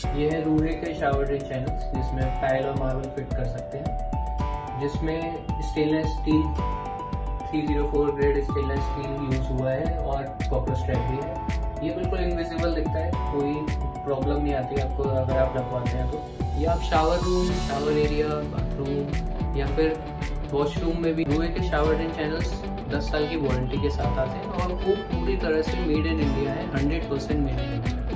ये है रूहे के शावर ड्रेन चैनल्स, जिसमें टाइल और मार्बल फिट कर सकते हैं, जिसमें stainless steel 304 grade stainless steel use हुआ है और कॉपर स्ट्रैप भी है। ये बिल्कुल इनविजिबल दिखता है, कोई प्रॉब्लम नहीं आती आपको अगर आप लगवाते हैं तो। ये आप shower room, shower area, bathroom या फिर वॉशरूम में भी रूहे के शावर ड्रेन चैनल्स 10 साल की वारंटी के साथ आते हैं और वो पूरी तरह से मेड इन इंडिया है, 100% मेड इन इंडिया।